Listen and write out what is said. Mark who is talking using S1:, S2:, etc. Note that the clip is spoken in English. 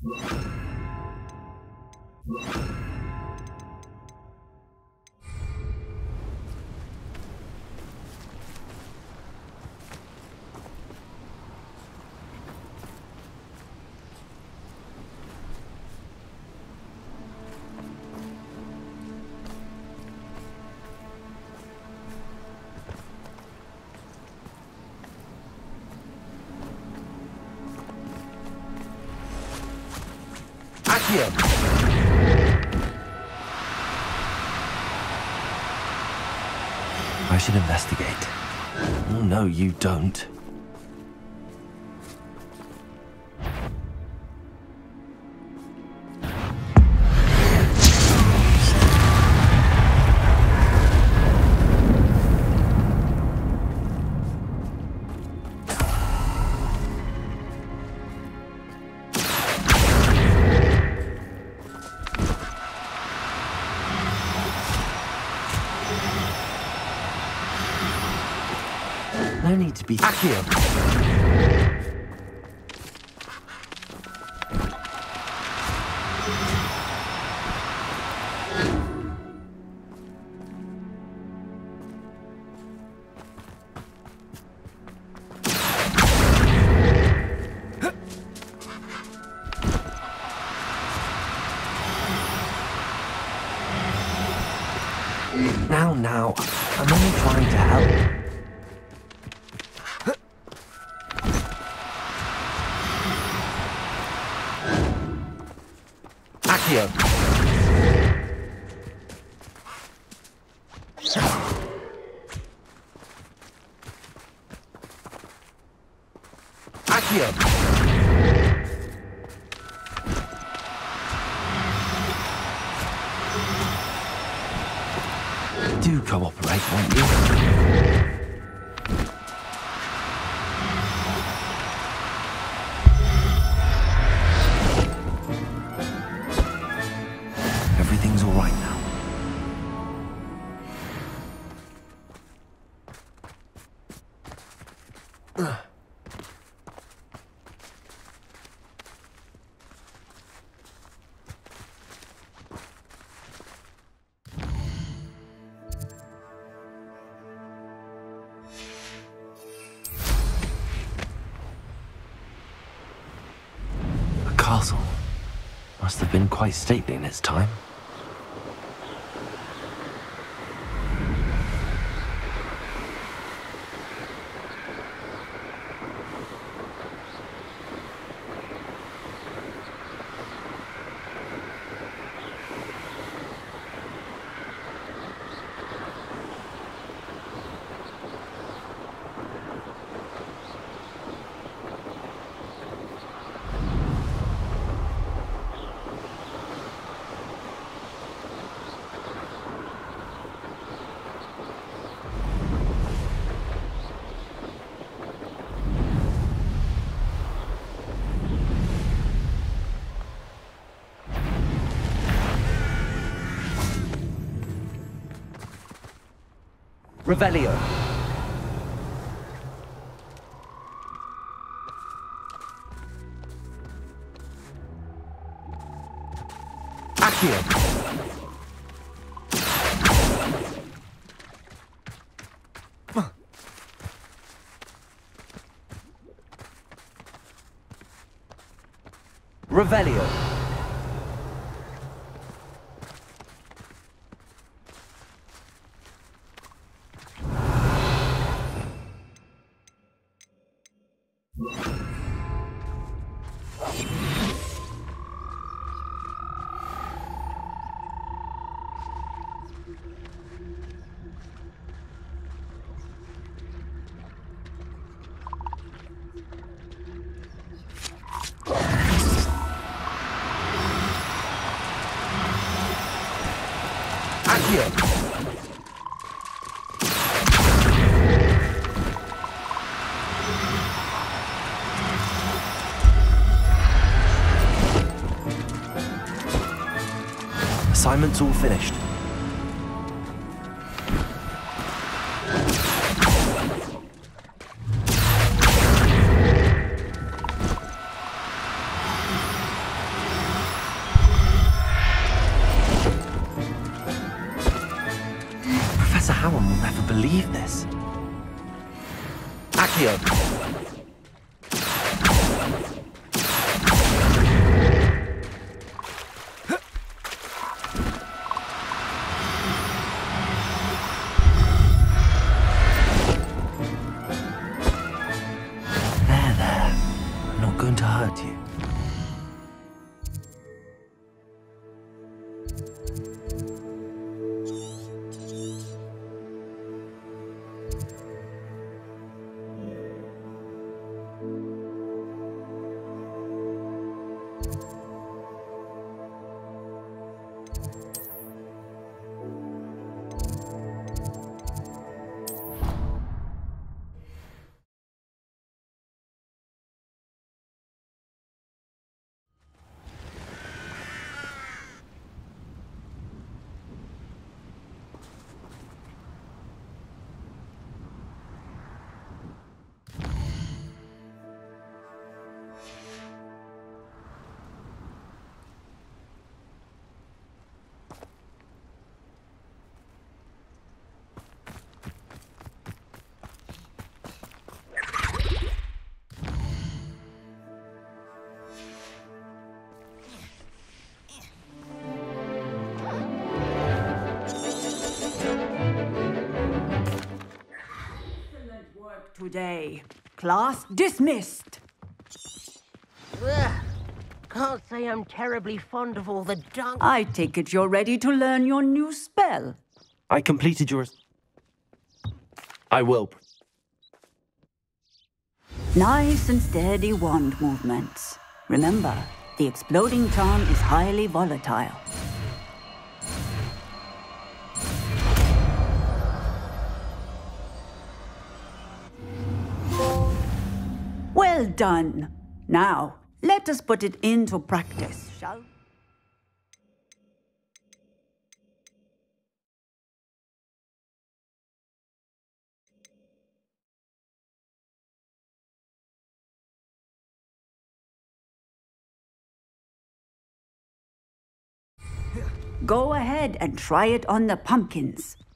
S1: Accio! I should investigate. Oh, no, you don't. No need to be Accio. Now, I'm only trying to help. Accio. Accio. Do cooperate, won't you? Everything's all right now. Castle must have been quite stately in its time. Revelio. Accio. Revelio. Assignment's all finished. I'll never believe this. Accio! There. I'm not going to hurt you.
S2: Today. Class dismissed.
S3: Ugh. Can't say I'm terribly fond of all the junk.
S2: I take it you're ready to learn your new spell.
S1: I completed yours. I will.
S2: Nice and steady wand movements. Remember, the exploding charm is highly volatile. Well done. Now, let us put it into practice, shall we? Go ahead and try it on the pumpkins.